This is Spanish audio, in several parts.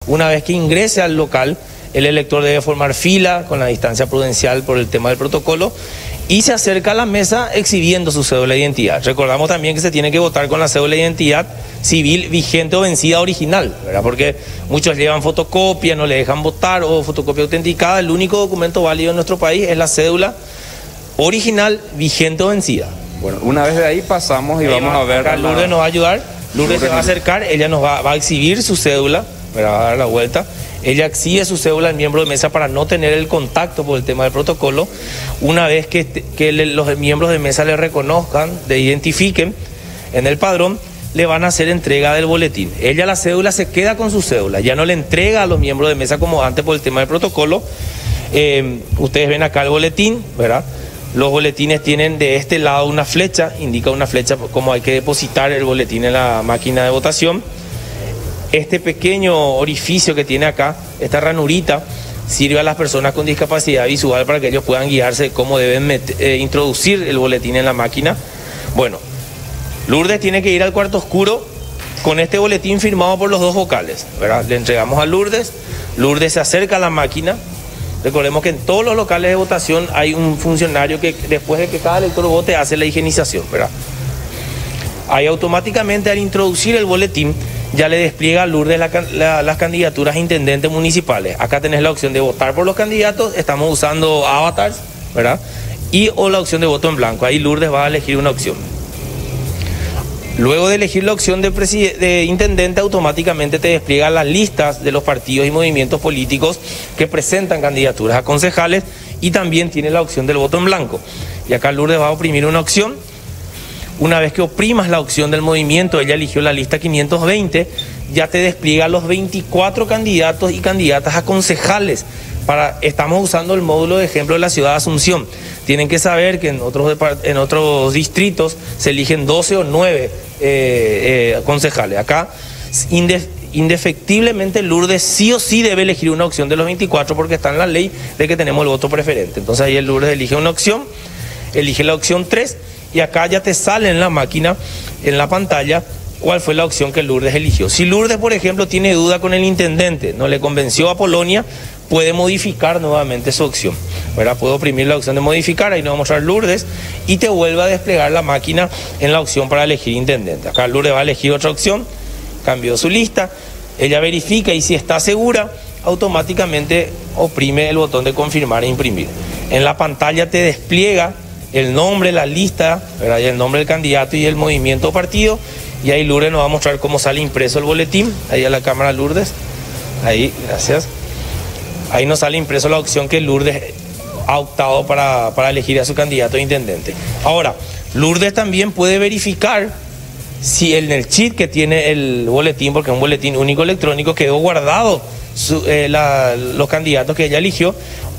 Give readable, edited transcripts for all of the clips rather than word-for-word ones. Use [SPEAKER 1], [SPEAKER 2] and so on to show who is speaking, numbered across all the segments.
[SPEAKER 1] Una vez que ingrese al local, el elector debe formar fila con la distancia prudencial por el tema del protocolo y se acerca a la mesa exhibiendo su cédula de identidad. Recordamos también que se tiene que votar con la cédula de identidad civil vigente o vencida original, ¿verdad? Porque muchos llevan fotocopia, no le dejan votar, o fotocopia autenticada. El único documento válido en nuestro país es la cédula original vigente o vencida.
[SPEAKER 2] Bueno, una vez de ahí pasamos y vamos a ver...
[SPEAKER 1] Acá Lourdes nos va a ayudar, Lourdes se va a acercar, ella nos va a exhibir su cédula, va a dar la vuelta. Ella exhibe su cédula al miembro de mesa para no tener el contacto por el tema del protocolo. Una vez que los miembros de mesa le reconozcan, le identifiquen en el padrón, le van a hacer entrega del boletín. Ella la cédula se queda con su cédula, ya no le entrega a los miembros de mesa como antes por el tema del protocolo. Ustedes ven acá el boletín, ¿verdad? Los boletines tienen de este lado una flecha, indica una flecha como hay que depositar el boletín en la máquina de votación. Este pequeño orificio que tiene acá, esta ranurita, sirve a las personas con discapacidad visual para que ellos puedan guiarse de cómo deben introducir el boletín en la máquina. Bueno, Lourdes tiene que ir al cuarto oscuro con este boletín firmado por los dos vocales, ¿verdad? Le entregamos a Lourdes, Lourdes se acerca a la máquina. Recordemos que en todos los locales de votación hay un funcionario que después de que cada elector vote hace la higienización, ¿verdad? Ahí automáticamente al introducir el boletín ya le despliega a Lourdes las candidaturas a intendentes municipales. Acá tenés la opción de votar por los candidatos, estamos usando avatars, ¿verdad? O la opción de voto en blanco, ahí Lourdes va a elegir una opción. Luego de elegir la opción de intendente, automáticamente te despliega las listas de los partidos y movimientos políticos que presentan candidaturas a concejales y también tiene la opción del voto en blanco. Y acá Lourdes va a oprimir una opción. Una vez que oprimas la opción del movimiento, ella eligió la lista 520, ya te despliega los 24 candidatos y candidatas a concejales. Estamos usando el módulo de ejemplo de la ciudad de Asunción. Tienen que saber que en otros distritos se eligen 12 o 9 concejales. Acá, indefectiblemente, Lourdes sí o sí debe elegir una opción de los 24 porque está en la ley de que tenemos el voto preferente. Entonces ahí el Lourdes elige una opción, elige la opción 3 y acá ya te sale en la máquina, en la pantalla, cuál fue la opción que Lourdes eligió. Si Lourdes, por ejemplo, tiene duda con el intendente, no le convenció a Polonia, puede modificar nuevamente su opción, ¿verdad? Puedo oprimir la opción de modificar, ahí nos va a mostrar Lourdes y te vuelve a desplegar la máquina en la opción para elegir intendente. Acá Lourdes va a elegir otra opción, cambió su lista, ella verifica y si está segura, automáticamente oprime el botón de confirmar e imprimir. En la pantalla te despliega el nombre, la lista, ¿verdad? Y el nombre del candidato y el movimiento o partido, y ahí Lourdes nos va a mostrar cómo sale impreso el boletín, ahí a la cámara Lourdes, ahí, gracias. Ahí nos sale impreso la opción que Lourdes ha optado para elegir a su candidato a intendente. Ahora, Lourdes también puede verificar si en el chip que tiene el boletín, porque es un boletín único electrónico, quedó guardado los candidatos que ella eligió,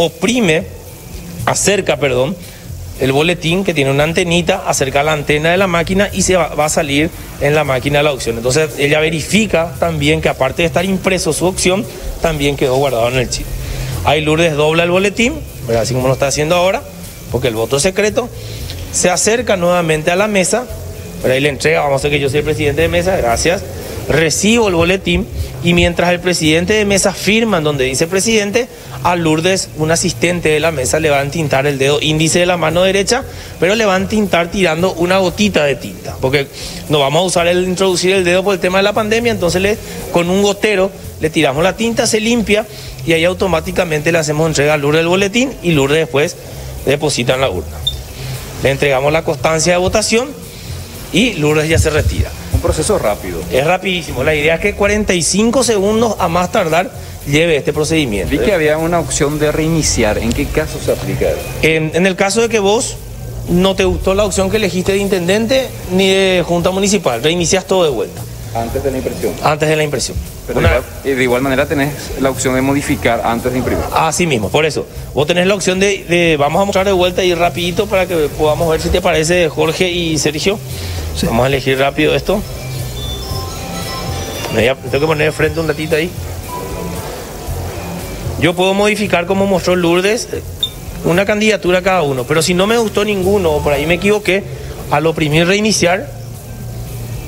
[SPEAKER 1] acerca el boletín que tiene una antenita, acerca la antena de la máquina y se va a salir en la máquina la opción. Entonces ella verifica también que aparte de estar impreso su opción, también quedó guardado en el chip. Ahí Lourdes dobla el boletín, ¿verdad? Así como lo está haciendo ahora, porque el voto es secreto, se acerca nuevamente a la mesa, ¿verdad? Y le entrega, vamos a ver que yo soy el presidente de mesa, gracias, recibo el boletín y mientras el presidente de mesa firma en donde dice presidente, a Lourdes, un asistente de la mesa, le va a entintar el dedo índice de la mano derecha, pero le va a entintar tirando una gotita de tinta, porque no vamos a usar el introducir el dedo por el tema de la pandemia, entonces con un gotero le tiramos la tinta, se limpia y ahí automáticamente le hacemos entrega a Lourdes el boletín y Lourdes después deposita en la urna. Le entregamos la constancia de votación y Lourdes ya se retira.
[SPEAKER 2] Un proceso rápido.
[SPEAKER 1] Es rapidísimo. La idea es que 45 segundos a más tardar lleve este procedimiento.
[SPEAKER 2] Vi que había una opción de reiniciar. ¿En qué caso se aplica?
[SPEAKER 1] En el caso de que vos no te gustó la opción que elegiste de intendente ni de junta municipal, reinicias todo de vuelta.
[SPEAKER 2] Antes de la impresión.
[SPEAKER 1] Antes de la impresión.
[SPEAKER 2] Pero de igual manera tenés la opción de modificar antes de imprimir.
[SPEAKER 1] Así mismo, por eso. Vos tenés la opción vamos a mostrar de vuelta y rapidito para que podamos ver si te parece, Jorge y Sergio. Sí. Vamos a elegir rápido esto. Tengo que poner de frente un ratito ahí. Yo puedo modificar como mostró Lourdes una candidatura cada uno, pero si no me gustó ninguno o por ahí me equivoqué, al oprimir reiniciar,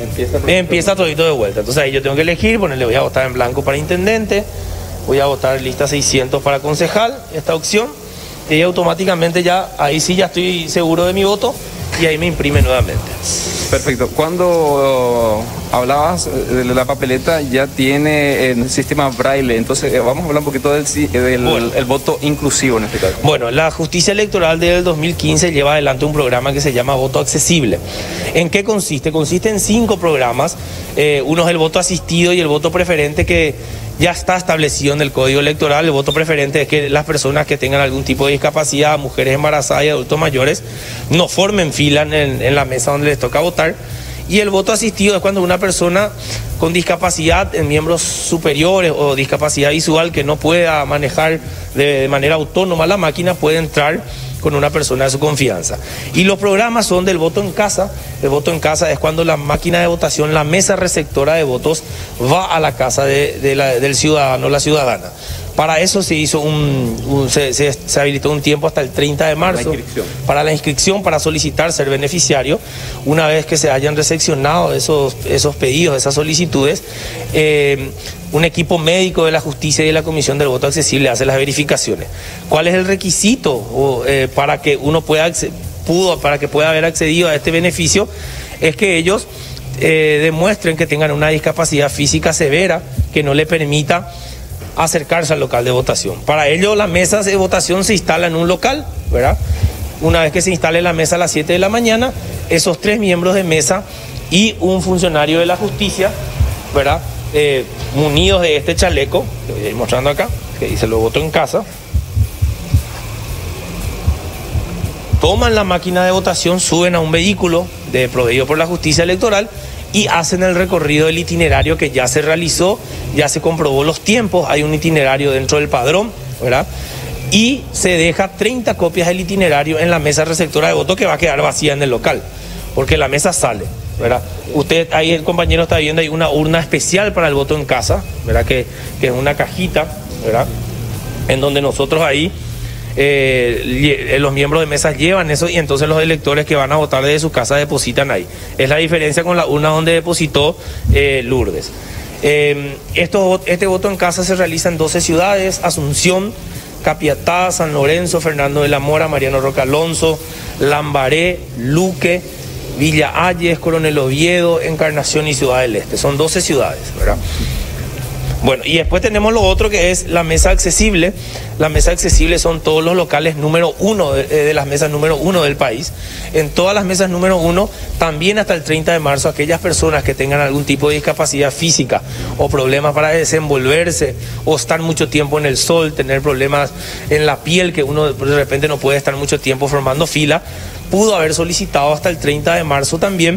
[SPEAKER 1] Empieza todito de vuelta. Entonces ahí yo tengo que elegir, ponerle voy a votar en blanco para intendente, voy a votar lista 600 para concejal, esta opción, y automáticamente ya, ahí sí ya estoy seguro de mi voto y ahí me imprime nuevamente.
[SPEAKER 2] Perfecto. Cuando hablabas de la papeleta, ya tiene el sistema braille, entonces vamos a hablar un poquito del el voto inclusivo en este caso.
[SPEAKER 1] Bueno, la justicia electoral del 2015 lleva adelante un programa que se llama Voto Accesible. ¿En qué consiste? Consiste en 5 programas. Uno es el voto asistido y el voto preferente, que ya está establecido en el Código Electoral. El voto preferente es que las personas que tengan algún tipo de discapacidad, mujeres embarazadas y adultos mayores, no formen fila en la mesa donde les toca votar. Y el voto asistido es cuando una persona con discapacidad en miembros superiores o discapacidad visual que no pueda manejar de manera autónoma la máquina puede entrar con una persona de su confianza. Y los programas son del voto en casa. El voto en casa es cuando la máquina de votación, la mesa receptora de votos, va a la casa del ciudadano o la ciudadana. Para eso se hizo se habilitó un tiempo hasta el 30 de marzo para la inscripción, para solicitar ser beneficiario. Una vez que se hayan recepcionado esos pedidos, esas solicitudes, un equipo médico de la justicia y de la Comisión del Voto Accesible hace las verificaciones. ¿Cuál es el requisito para que uno pueda haber accedido a este beneficio? Es que ellos demuestren que tengan una discapacidad física severa que no le permita acercarse al local de votación. Para ello, las mesas de votación se instalan en un local, ¿verdad? Una vez que se instale la mesa a las 7 de la mañana, esos 3 miembros de mesa y un funcionario de la justicia, ¿verdad? Munidos de este chaleco, que voy a ir mostrando acá, que dice lo voto en casa, toman la máquina de votación, suben a un vehículo proveído por la justicia electoral y hacen el recorrido del itinerario que ya se realizó, ya se comprobó los tiempos, hay un itinerario dentro del padrón, ¿verdad? Y se deja 30 copias del itinerario en la mesa receptora de voto, que va a quedar vacía en el local, porque la mesa sale, ¿verdad? Usted, ahí el compañero está viendo, hay una urna especial para el voto en casa, ¿verdad? Que es una cajita, ¿verdad? En donde nosotros ahí, los miembros de mesa llevan eso y entonces los electores que van a votar desde su casa depositan ahí. Es la diferencia con la urna donde depositó Lourdes. Este voto en casa se realiza en 12 ciudades: Asunción, Capiatá, San Lorenzo, Fernando de la Mora, Mariano Roca Alonso, Lambaré, Luque, Villa Ayes, Coronel Oviedo, Encarnación y Ciudad del Este. Son 12 ciudades, ¿verdad? Bueno, y después tenemos lo otro, que es la mesa accesible. La mesa accesible son todos los locales número 1 de las mesas número 1 del país. En todas las mesas número 1, también hasta el 30 de marzo, aquellas personas que tengan algún tipo de discapacidad física o problemas para desenvolverse o estar mucho tiempo en el sol, tener problemas en la piel, que uno de repente no puede estar mucho tiempo formando fila, pudo haber solicitado hasta el 30 de marzo también,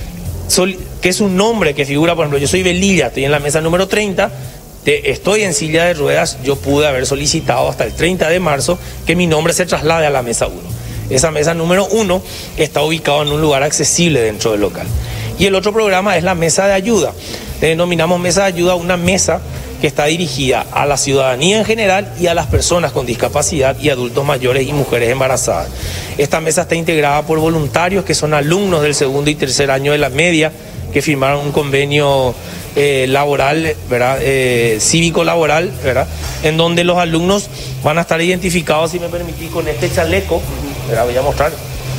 [SPEAKER 1] que es un nombre que figura. Por ejemplo, yo soy Velilla, estoy en la mesa número 30, estoy en silla de ruedas, yo pude haber solicitado hasta el 30 de marzo que mi nombre se traslade a la mesa 1. Esa mesa número 1 está ubicada en un lugar accesible dentro del local. Y el otro programa es la mesa de ayuda. Le denominamos mesa de ayuda una mesa que está dirigida a la ciudadanía en general y a las personas con discapacidad y adultos mayores y mujeres embarazadas. Esta mesa está integrada por voluntarios que son alumnos del segundo y tercer año de la media, que firmaron un convenio laboral, ¿verdad? Cívico-laboral, ¿verdad? En donde los alumnos van a estar identificados, si me permitís, con este chaleco, ¿verdad? Voy a mostrar.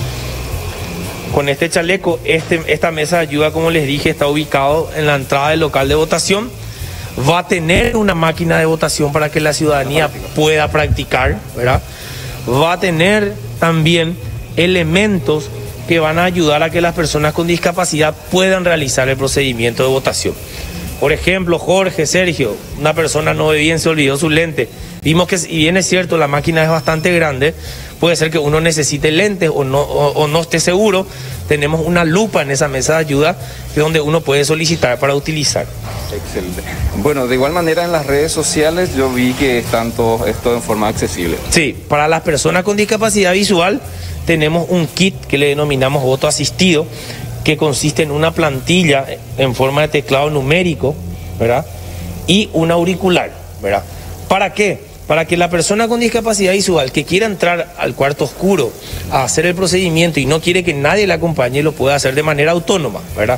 [SPEAKER 1] Con este chaleco, esta mesa de ayuda, como les dije, está ubicado en la entrada del local de votación. Va a tener una máquina de votación para que la ciudadanía pueda practicar, ¿verdad? Va a tener también elementos que van a ayudar a que las personas con discapacidad puedan realizar el procedimiento de votación. Por ejemplo, Jorge, Sergio, una persona no ve bien, se olvidó su lente. Vimos que, si bien es cierto, la máquina es bastante grande, puede ser que uno necesite lentes o no esté seguro. Tenemos una lupa en esa mesa de ayuda donde uno puede solicitar para utilizar.
[SPEAKER 2] Excelente. Bueno, de igual manera en las redes sociales yo vi que están todo esto en forma accesible.
[SPEAKER 1] Sí, para las personas con discapacidad visual tenemos un kit que le denominamos voto asistido, que consiste en una plantilla en forma de teclado numérico, ¿verdad? Y un auricular, ¿verdad? ¿Para qué? Para que la persona con discapacidad visual que quiera entrar al cuarto oscuro a hacer el procedimiento y no quiere que nadie le acompañe, lo pueda hacer de manera autónoma, ¿verdad?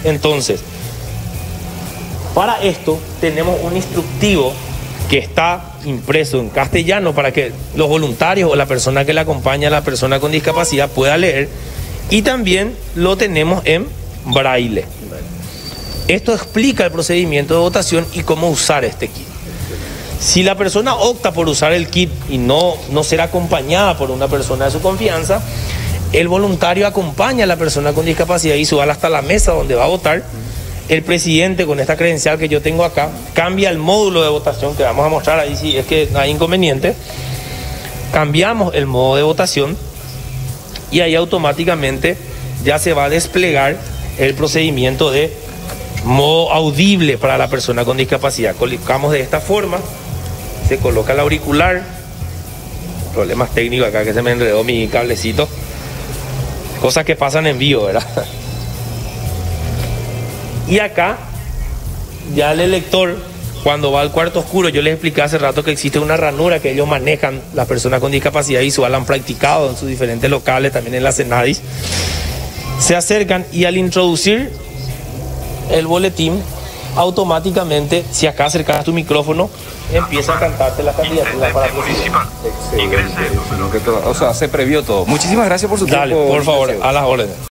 [SPEAKER 1] Entonces, para esto tenemos un instructivo que está impreso en castellano para que los voluntarios o la persona que le acompaña a la persona con discapacidad pueda leer, y también lo tenemos en braille. Esto explica el procedimiento de votación y cómo usar este kit. Si la persona opta por usar el kit y no ser acompañada por una persona de su confianza, el voluntario acompaña a la persona con discapacidad visual hasta la mesa donde va a votar. El presidente, con esta credencial que yo tengo acá, cambia el módulo de votación que vamos a mostrar ahí si es que no hay inconveniente. Cambiamos el modo de votación y ahí automáticamente ya se va a desplegar el procedimiento de modo audible para la persona con discapacidad. Colocamos de esta forma, se coloca el auricular. Problemas técnicos acá que se me enredó mi cablecito. Cosas que pasan en vivo, ¿verdad? Y acá, ya el elector, cuando va al cuarto oscuro, yo les expliqué hace rato que existe una ranura que ellos manejan, las personas con discapacidad visual han practicado en sus diferentes locales, también en la CENADIS. Se acercan y al introducir el boletín, automáticamente, si acá acercas tu micrófono, empieza a cantarte la candidatura para presidente.
[SPEAKER 2] O sea, se previó todo. Muchísimas gracias por su tiempo.
[SPEAKER 1] Dale, por favor, a las órdenes.